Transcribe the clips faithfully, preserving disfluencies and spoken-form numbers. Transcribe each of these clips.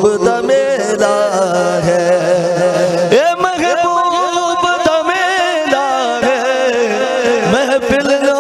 दमेला है, ए महबूब दमेला है, महफिल लो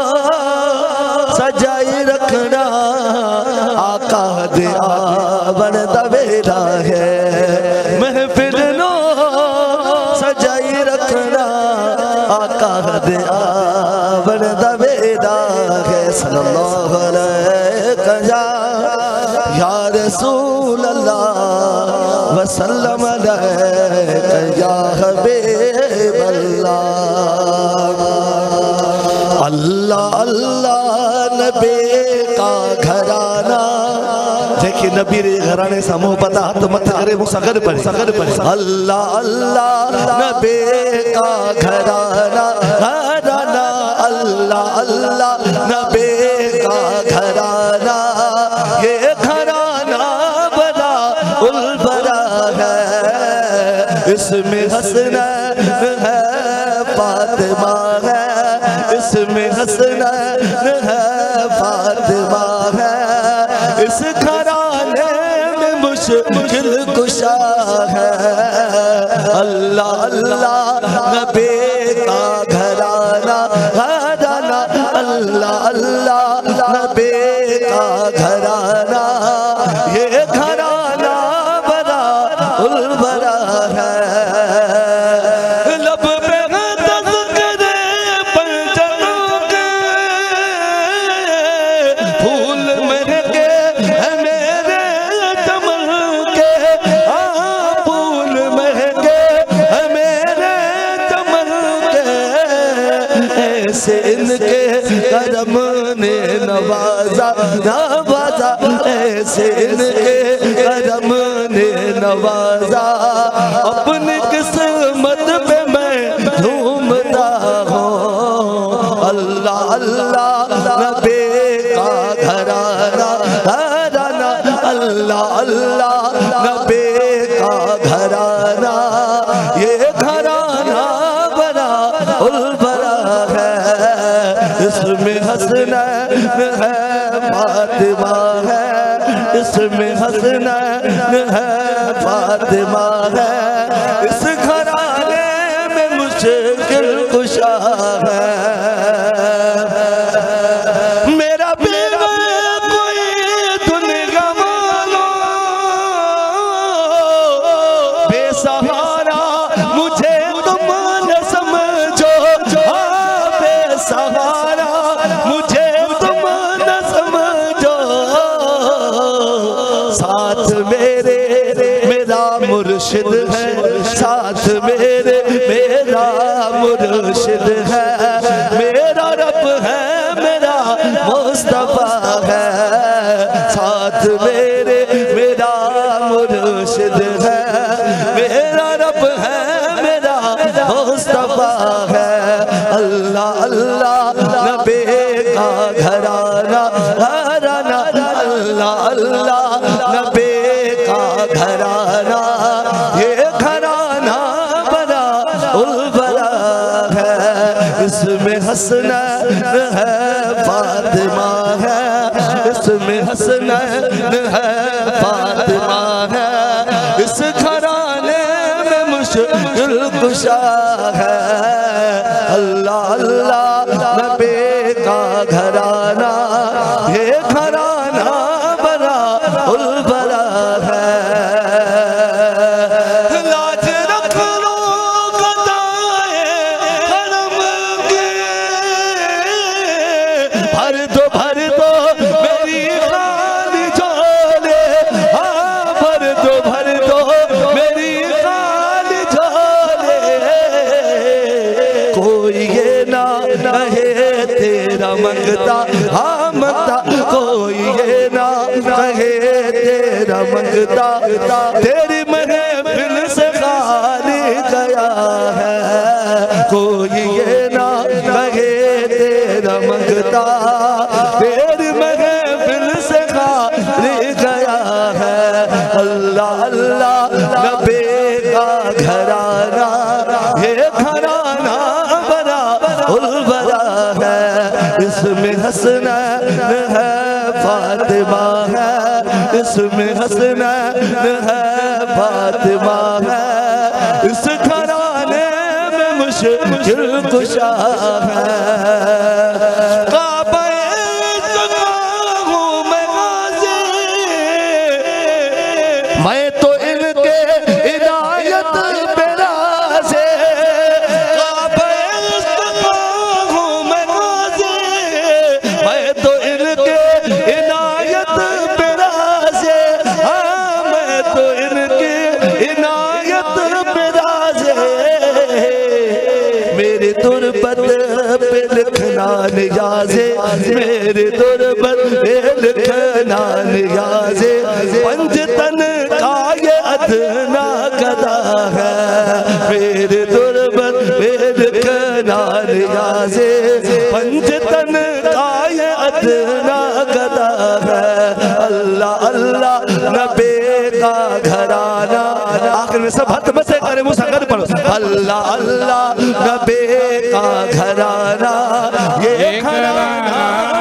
सजाई रखना आका दे आवन दमेला है, महफिल लो सजाई रखना आका दे आवन दमेला है। सल्लल्लाहु अलैहि या रसूल अल्लाह वसल्लम अलैका या हबीब अल्लाह। अल्लाह अल्लाह नबी का घराना, देखिए नबी रे घराने से मोहब्बत हाथ मत करे वो सगर पर सगर पर। अल्लाह अल्लाह नबी का घराना घराना, अल्लाह अल्लाह नबी का घराना, ये घराना बड़ा उलबरा है, इसमें हसनैन है फातिमा है, इसमें हसनैन है फातिमा है, इस घराने में मुश्किल कुशा है। अल्लाह अल्लाह नबी का घराना घराना, अल्लाह अल्लाह नबी का घराना, ये घराना बड़ा उलबरा है। लब पे तज़किरे पंजरों के फूल महके हैं मेरे चमन के, हाँ फूल महके हैं मेरे चमन के, ऐसे इनके करम ने नवाजा नवाजा, ऐसे इनके करम ने नवाजा, अपनी किस्मत पे मैं झूमता हूँ। अल्लाह अल्लाह नबी का घराना घराना, अल्लाह अल्लाह नबी का घराना, ये घराना बड़ा उलबरा है, इसमें हसनैन है फातिमा है, इसमें हसनैन है फातिमा है, इस घराने में मुश्किल कुशा है। मेरा बेवा कोई दुनिया वालों बेसहारा मुझे तुम न समझो, हाँ बेसहारा मुझे तुम न समझो, साथ मेरे मेरा मुर्शिद है, साथ मेरे मेरा मुर्शिद है, मेरा रब है मेरा मुस्तफा है, साथ मेरे मेरा मुर्शिद है, मेरा रब है मेरा मुस्तफा है। अल्लाह अल्लाह नबी का घराना घराना, अल्लाह अल्लाह नबी का घराना, ये घराना बड़ा उलबरा है, इसमें हसनैन है फातिमा है, इसमें हसनैन है फातिमा है, इस घराने में मुश्किल कुशा है। अल्लाह अल्लाह नबी का घराना, ये घराना बड़ा उलबरा है। लाज रख लो गदाए करम के, भर दो भर दो मेरी खाली झोले, हाँ भर दो भर दो मेरी खाली झोले, कोई ये ना कहे तेरा मंगता हाँ मंगता, कोई ये ना कहे तेरा मंगता, तेरी महफिल से खाली गया है, कोई ये ना कहे तेरा मंगता, तेरी महफिल से खाली गया है। अल्लाह अल्लाह नबी का घराना, ये घराना बड़ा उलबरा है, इसमें हसनैन है फातिमा है, इसमें हसनैन है फातिमा है, इस घराने में मुश्किल कुशा है। मैं तो इनके इनायत पे राज़े, हूँ मैं गाज़ी, मैं तो इनके इनायत पे राज़े, हाँ मैं तो इनके इनायत पे राज़े। मेरे तुरबत पे लिखना नियाज़े, मेरे तुरबत पे लिखना नियाज़े। पंजतन का ये अदना गदा है, मेरे तुरबत पे लिखना नियाज़े। पंजतन का ये अदना गदा है। अल्लाह अल्लाह नबी का घराना, आखिर में सब हाथ में से करे मुसक्कर पढ़ो। अल्लाह अल्लाह नबी का घराना, ये घराना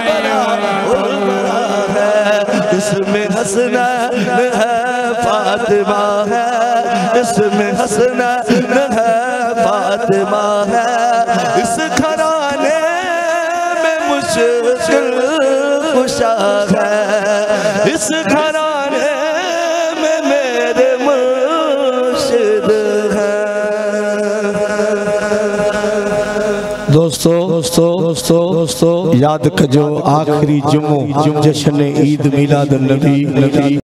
है, इसमें हसनैन है फातिमा है, इसमें हसनैन है फातिमा है। इस घराने में मुश्किल कुशा है, इस घराने में मेरे मुर्शिद है। दोस्तों दोस्तों दोस्तों दोस्तों याद कजो आखिरी जुमो जश्न ईद मिलाद नबी नबी